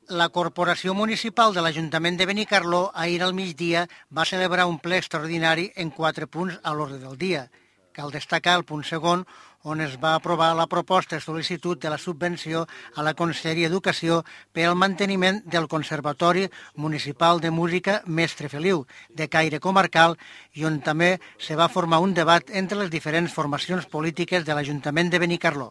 La Corporació Municipal de l'Ajuntament de Benicarló ahir al migdia va celebrar un ple extraordinari en 4 punts a l'ordre del dia. Cal destacar el punt segon, on es va aprovar la proposta de sol·licitud de la subvenció a la Conselleria d'Educació per al manteniment del Conservatori Municipal de Música Mestre Feliu, de caire comarcal, i on també se va formar un debat entre les diferents formacions polítiques de l'Ajuntament de Benicarló.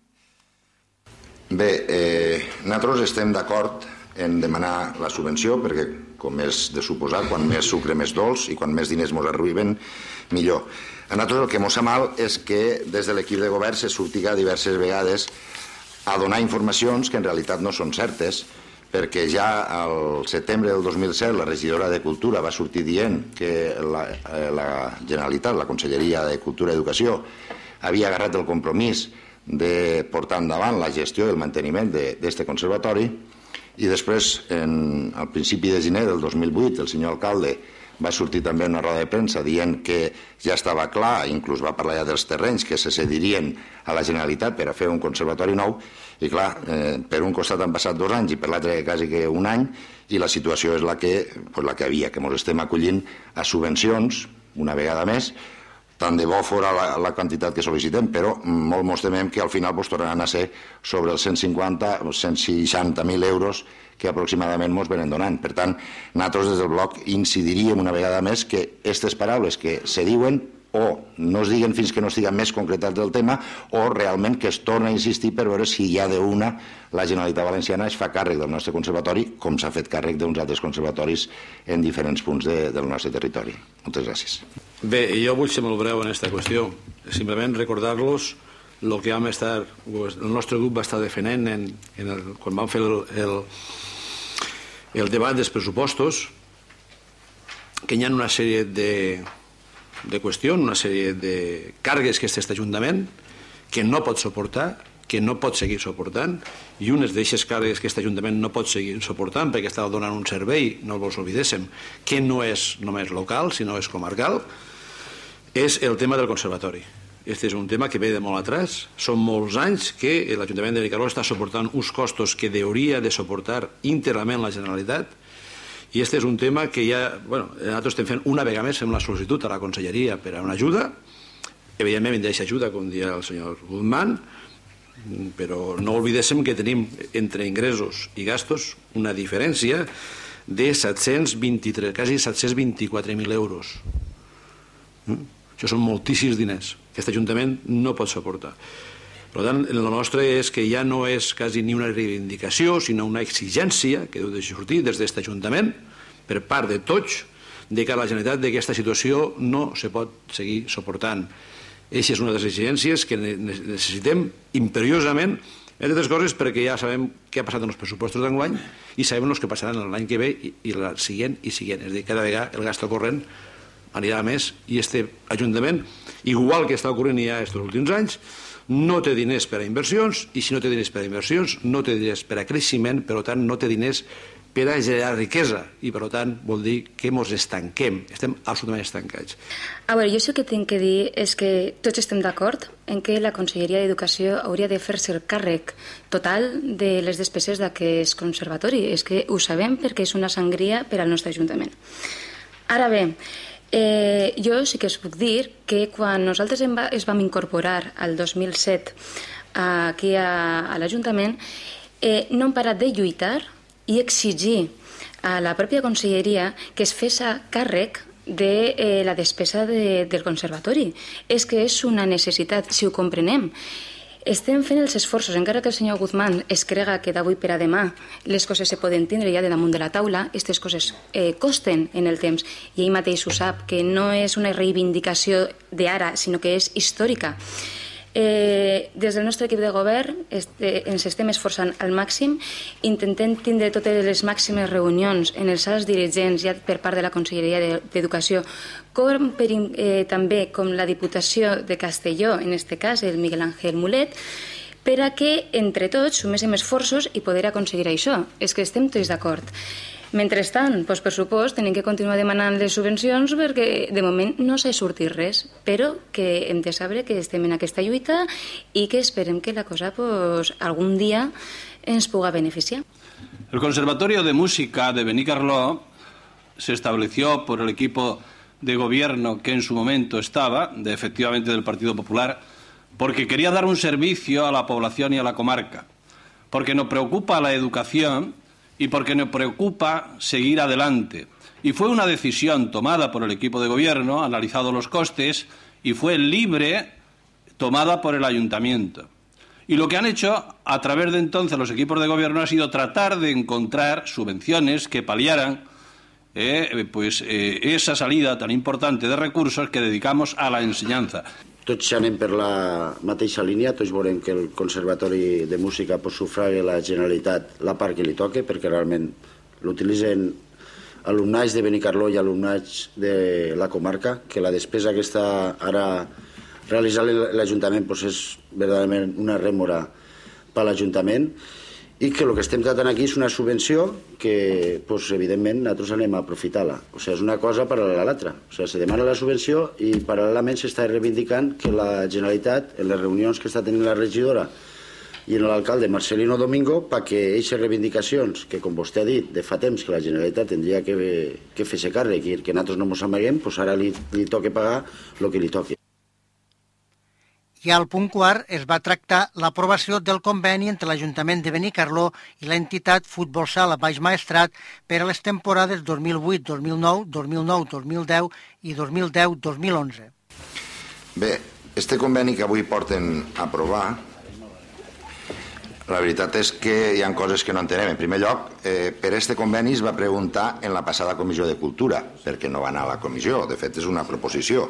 Bé, nosaltres estem d'acord en demanar la subvenció perquè, com és de suposar, quan més sucre més dolç i quan més diners ens arriben, millor. A nosaltres el que ens sap mal és que des de l'equip de govern se surtiga diverses vegades a donar informacions que en realitat no són certes, perquè ja al setembre del 2007 la regidora de Cultura va sortir dient que la Generalitat, la Conselleria de Cultura i Educació, havia agarrat el compromís de portar endavant la gestió i el manteniment d'aquest conservatori, i després, al principi de gener del 2008, el senyor alcalde va sortir també en una roda de premsa dient que ja estava clar, inclús va parlar ja dels terrenys que se cedirien a la Generalitat per a fer un conservatori nou, i clar, per un costat han passat 2 anys i per l'altre quasi que 1 any, i la situació és la que havia, que ens estem acollint a subvencions una vegada més. Tant de bo fora la quantitat que sol·licitem, però molt ens temem que al final tornaran a ser sobre els 150 o 160.000 euros que aproximadament ens venen donant. Per tant, nosaltres des del bloc incidiríem una vegada més que aquestes paraules que se diuen o no es diguen fins que no estiguen més concretats del tema, o realment que es torna a insistir per veure si ja d'una la Generalitat Valenciana es fa càrrec del nostre conservatori, com s'ha fet càrrec d'uns altres conservatoris en diferents punts del nostre territori. Moltes gràcies. Bé, jo vull ser molt breu en aquesta qüestió. Simplement recordar-los el que vam estar, el nostre grup va estar defendent quan vam fer el debat dels pressupostos, que hi ha una sèrie de qüestions, una sèrie de càrregues que aquest Ajuntament que no pot suportar, que no pot seguir suportant, i unes d'aquestes càrregues que aquest Ajuntament no pot seguir suportant perquè estava donant un servei, no els oblidéssim, que no és només local, sinó és comarcal, és el tema del conservatori. Aquest és un tema que ve de molt atrás. Són molts anys que l'Ajuntament de Benicarló està suportant uns costos que hauria de suportar íntegrament la Generalitat, i aquest és un tema que ja, nosaltres estem fent una vegada més, fem la sol·licitud a la Conselleria per a una ajuda. Evidentment vindrà aquesta ajuda, com deia el senyor Guzmán, però no oblidéssim que tenim entre ingressos i gastos una diferència de 723, quasi 724.000 euros. Això són moltíssims diners que aquest Ajuntament no pot suportar. Per tant, el nostre és que ja no és quasi ni una reivindicació, sinó una exigència que deu de sortir des d'aquest Ajuntament, per part de tots, de que la Generalitat d'aquesta situació no se pot seguir suportant. Aquesta és una de les exigències que necessitem imperiosament, entre altres coses perquè ja sabem què ha passat en els pressupostos d'enguany i sabem els que passaran l'any que ve i la següent i següent. És a dir, cada vegada el gasto corrent anirà més i aquest Ajuntament, igual que està ocorrent ja aquests últims anys, no té diners per a inversions, i si no té diners per a inversions no té diners per a creixement, per tant no té diners per a generar riquesa, i per tant vol dir que ens estanquem, estem absolutament estancats. A veure, jo el que tinc que dir és que tots estem d'acord en que la Conselleria d'Educació hauria de fer-se el càrrec total de les despeses d'aquest conservatori. És que ho sabem perquè és una sangria per al nostre Ajuntament. Ara bé, jo sí que us puc dir que quan nosaltres es vam incorporar al 2007 aquí a l'Ajuntament, no hem parat de lluitar i exigir a la pròpia conselleria que es fes càrrec de la despesa del conservatori. És que és una necessitat, si ho comprenem. Estem fent els esforços, encara que el senyor Guzmán es crega que d'avui per a demà les coses se poden tindre ja de damunt de la taula, aquestes coses costen en el temps, i ell mateix ho sap, que no és una reivindicació d'ara, sinó que és històrica. Des del nostre equip de govern ens estem esforçant al màxim, intentem tindre totes les màximes reunions en els alts dirigents ja per part de la Conselleria d'Educació, també com la Diputació de Castelló, en aquest cas el Miguel Ángel Mulet, per a que entre tots suméssim esforços i poder aconseguir això. És que estem tots d'acord. Mentrestant, per supost, tenim que continuar demanant les subvencions perquè de moment no s'ha sortit res, però que hem de saber que estem en aquesta lluita i que esperem que la cosa algun dia ens pugui beneficiar. El Conservatorio de Música de Benicarló se estableció por el equipo de gobierno que en su momento estaba, efectivamente del Partido Popular, porque quería dar un servicio a la población y a la comarca, porque nos preocupa la educación y porque nos preocupa seguir adelante. Y fue una decisión tomada por el equipo de gobierno, analizado los costes, y fue libre, tomada por el ayuntamiento. Y lo que han hecho a través de entonces los equipos de gobierno ha sido tratar de encontrar subvenciones que paliaran esa salida tan importante de recursos que dedicamos a la enseñanza. Tots anem per la mateixa línia, tots veurem que el Conservatori de Música sufraga la Generalitat la part que li toca, perquè realment l'utilitzen alumnats de Benicarló i alumnats de la comarca, que la despesa que està ara realitzant l'Ajuntament és verdaderament una rèmora per l'Ajuntament i que el que estem tratant aquí és una subvenció que, evidentment, nosaltres anem a aprofitar-la. O sigui, és una cosa paral·lela a l'altra. O sigui, se demana la subvenció i paral·lelament s'està reivindicant que la Generalitat, en les reunions que està tenint la regidora i en l'alcalde Marcelino Domingo, perquè aquestes reivindicacions, que com vostè ha dit, de fa temps que la Generalitat tindria que fer-se càrrec i que nosaltres no ens amaguem, ara li toca pagar el que li toqui. I al punt quart es va tractar l'aprovació del conveni entre l'Ajuntament de Benicarló i l'entitat Futbol Sala Baix Maestrat per a les temporades 2008-2009, 2009-2010 i 2010-2011. Bé, este conveni que avui porten a aprovar, la veritat és que hi ha coses que no entenem. En primer lloc, per este conveni es va preguntar en la passada Comissió de Cultura, perquè no va anar a la comissió, de fet és una proposició.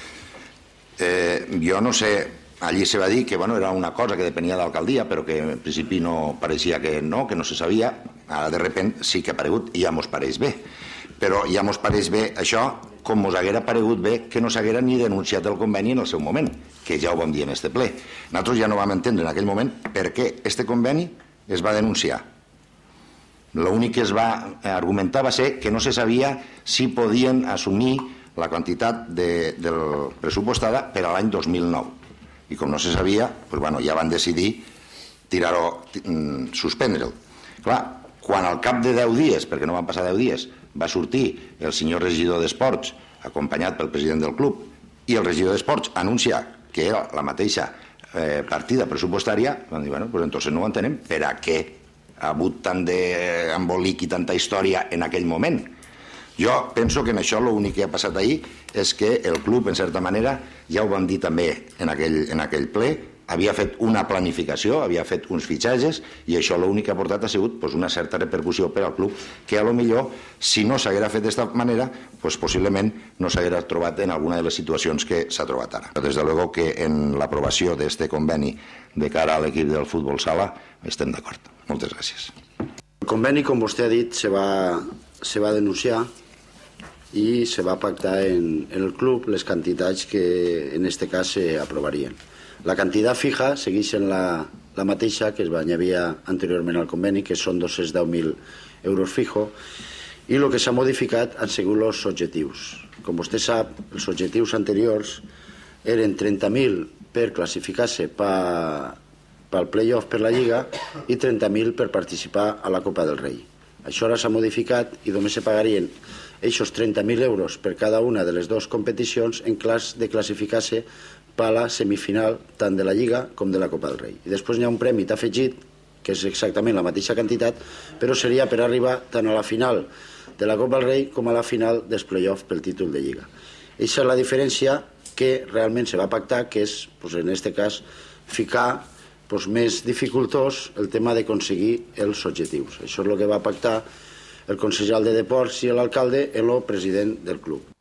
Jo no sé, allí se va dir que era una cosa que depenia de l'alcaldia, però que en principi no pareixia que no se sabia. Ara de repente sí que ha aparegut i ja mos pareix bé. Però ja mos pareix bé això com mos haguera paregut bé que no s'haguera ni denunciat el conveni en el seu moment, que ja ho vam dir en este ple. Nosaltres ja no vam entendre en aquell moment per què este conveni es va denunciar. L'únic que es va argumentar va ser que no se sabia si podien assumir la quantitat pressupostada per a l'any 2009. I com no se sabia, ja van decidir suspendre'l. Clar, quan al cap de 10 dies, perquè no van passar 10 dies, va sortir el senyor regidor d'Esports, acompanyat pel president del club, i el regidor d'Esports anuncia que era la mateixa partida pressupostària, van dir, entonces no ho entenem, per a què ha hagut tant d'embolic i tanta història en aquell moment. Jo penso que en això l'únic que ha passat ahir és que el club, en certa manera, ja ho vam dir també en aquell ple, havia fet una planificació, havia fet uns fitxatges i això l'únic que ha portat ha sigut una certa repercussió per al club que a lo millor, si no s'haguera fet d'esta manera, possiblement no s'haguera trobat en alguna de les situacions que s'ha trobat ara. Des de luego que en l'aprovació d'este conveni de cara a l'equip del futbol sala estem d'acord. Moltes gràcies. El conveni, com vostè ha dit, se va denunciar i se va pactar en el club les quantitats que en aquest cas s'aprovarien. La quantitat fija segueix en la mateixa que es va añadir anteriorment al conveni, que són 210.000 euros fijo, i el que s'ha modificat han sigut els objectius. Com vostè sap, els objectius anteriors eren 30.000 per classificar-se pel play-off per la Lliga i 30.000 per participar a la Copa del Rei. Això ara s'ha modificat i només se pagarien aquests 30.000 euros per cada una de les dues competicions en cas de classificar-se per a la semifinal tant de la Lliga com de la Copa del Rei. I després hi ha un premi afegit, que és exactament la mateixa quantitat, però seria per arribar tant a la final de la Copa del Rei com a la final dels play-off pel títol de Lliga. Aquesta és la diferència que realment se va pactar, que és, en aquest cas, ficar més dificultós el tema d'aconseguir els objectius. Això és el que va pactar el consellal de Deports i l'alcalde i el president del club.